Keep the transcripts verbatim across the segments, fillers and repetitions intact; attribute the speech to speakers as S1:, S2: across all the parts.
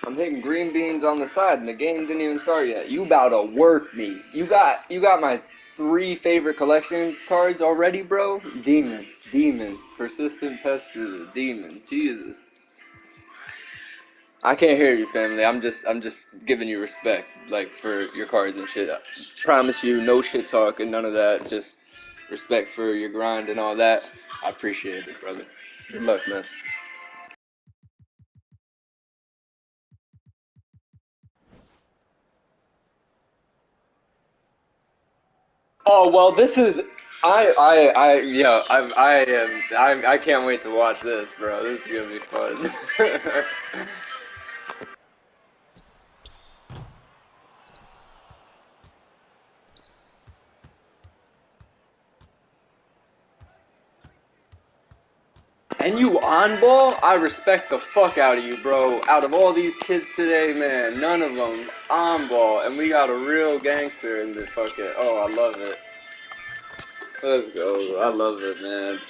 S1: I'm hitting green beans on the side, and the game didn't even start yet. You about to work me. You got you got my three favorite collections cards already, bro. Demon, demon, persistent pest is a demon. Jesus. I can't hear you, family. I'm just I'm just giving you respect, like for your cards and shit. I promise you, no shit talk and none of that. Just respect for your grind and all that. I appreciate it, brother. Good luck, man. Oh well, this is I I I yeah I I am I I can't wait to watch this, bro. This is gonna be fun. And you on ball? I respect the fuck out of you, bro. Out of all these kids today, man, none of them on ball, and we got a real gangster in the fucking. Oh, I love it. Let's go. I love it, man.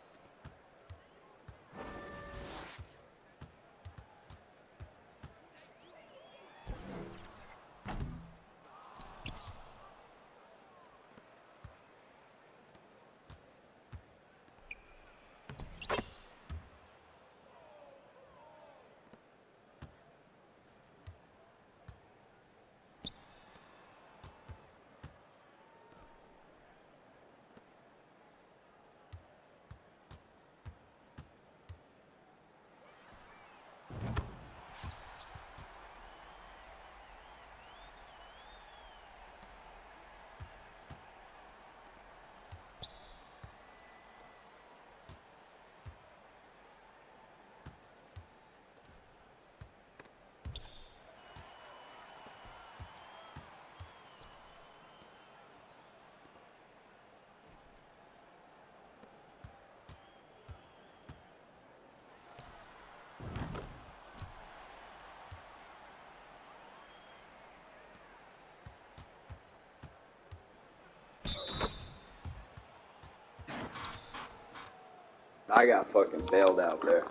S1: I got fucking bailed out there.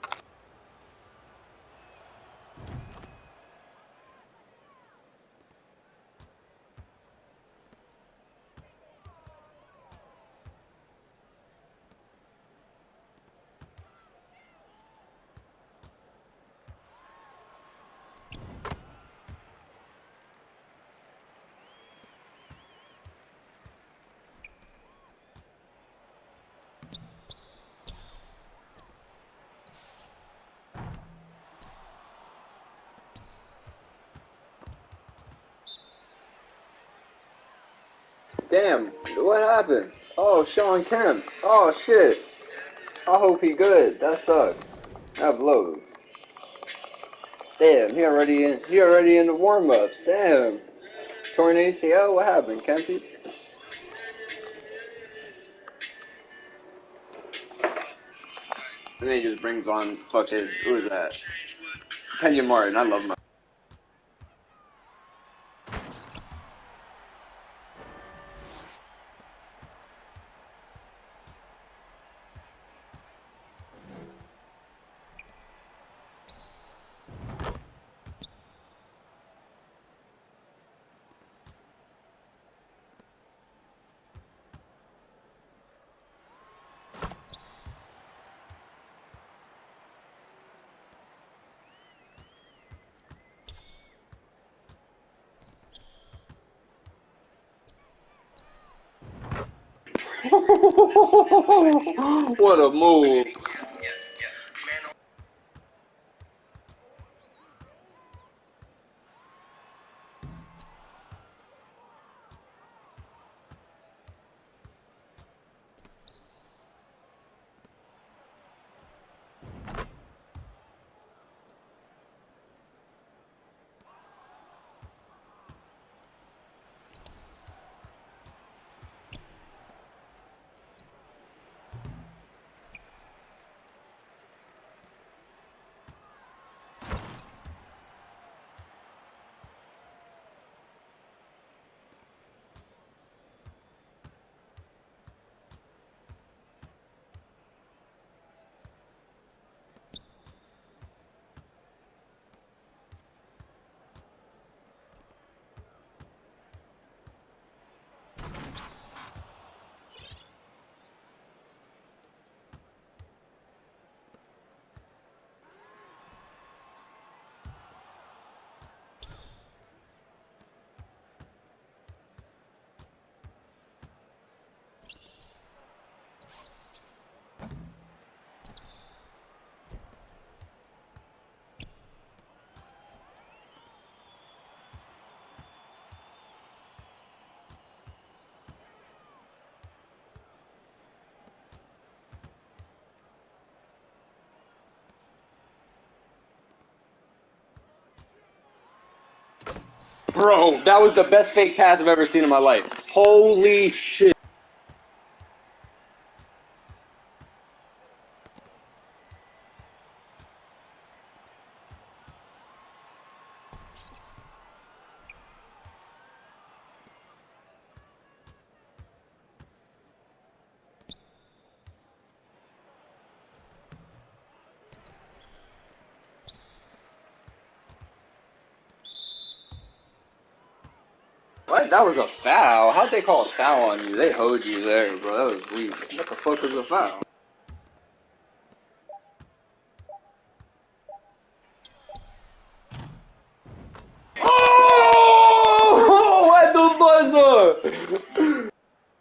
S1: Damn, what happened? Oh, Sean Kemp. Oh shit. I hope he good. That sucks. That blows. Damn, he already in. He already in the warm ups. Damn. Torn A C L. What happened, Kempy? And then he just brings on fucking who is that? Kenya Martin. I love my. What a move! Bro, that was the best fake pass I've ever seen in my life. Holy shit. What? That was a foul? How'd they call a foul on you? They hoed you there, bro. That was weak. What the fuck was a foul? Oh! At the buzzer!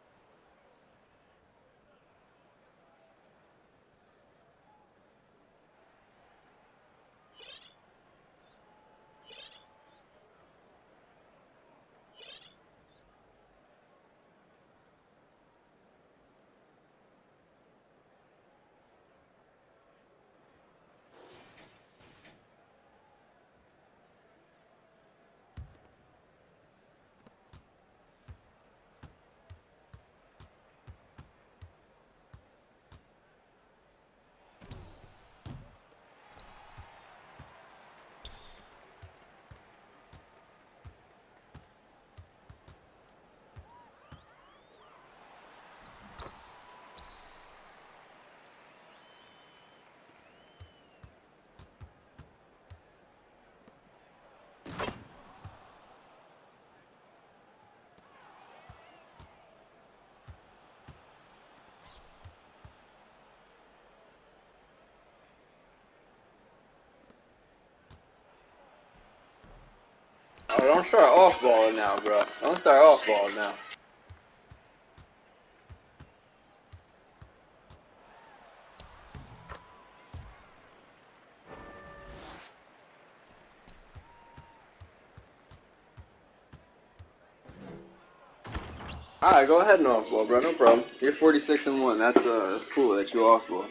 S1: Oh, don't start off balling now, bro. Don't start off balling now. Alright, go ahead and off ball, bro. No problem. You're forty-six and one. That's, uh, that's cool that you off ball.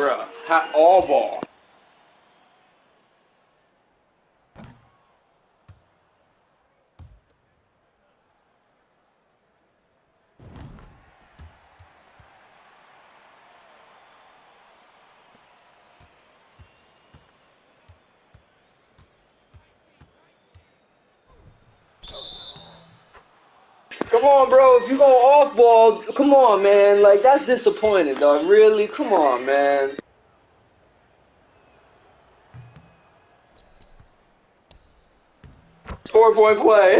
S1: Bruh, ha all ball. Come on, bro. If you go off ball, come on, man. Like, that's disappointing, dog. Really? Come on, man. Four point play.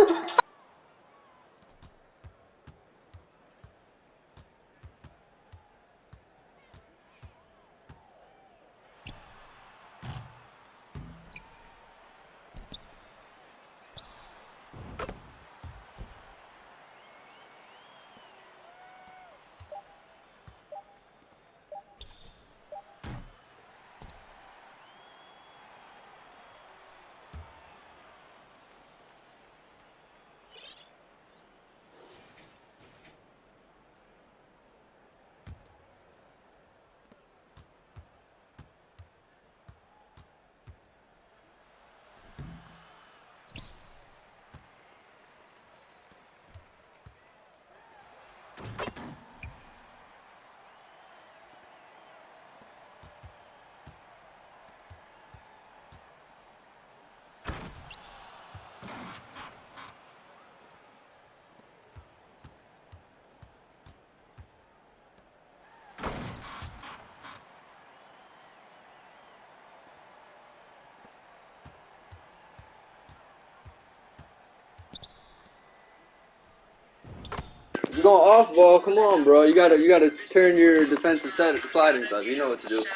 S1: You going off ball? Come on, bro. You gotta, you gotta turn your defensive side sliding stuff. You know what to do.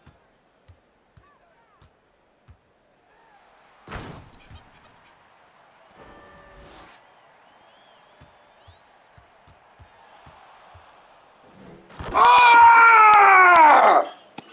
S1: Ah!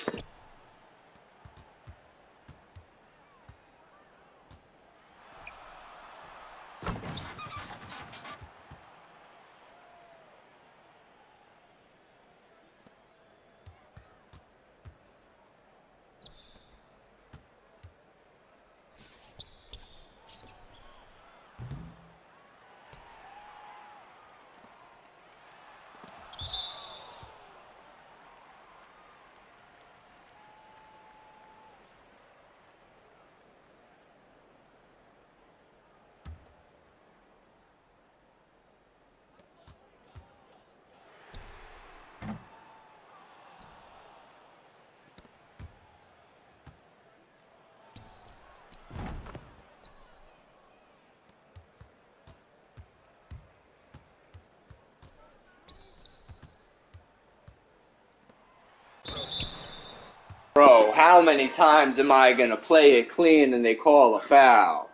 S1: Bro, how many times am I gonna play it clean and they call a foul?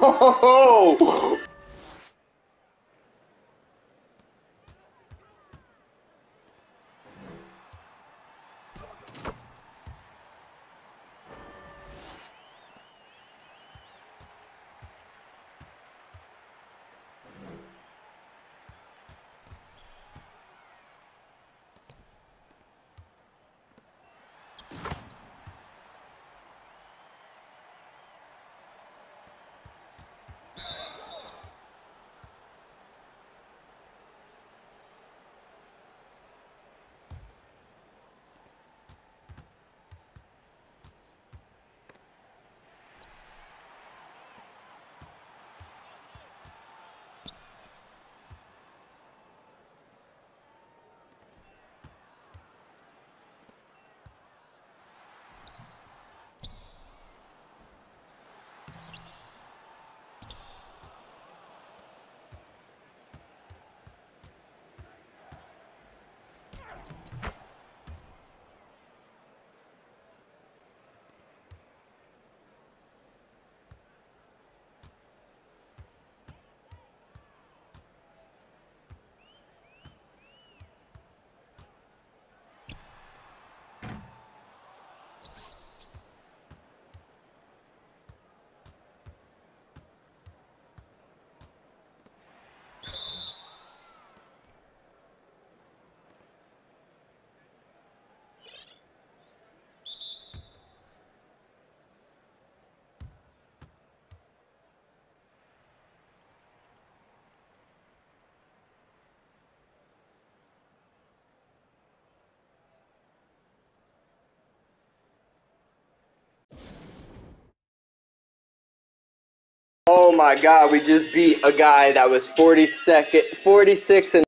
S1: Oh! Oh my god, we just beat a guy that was forty second, forty-six and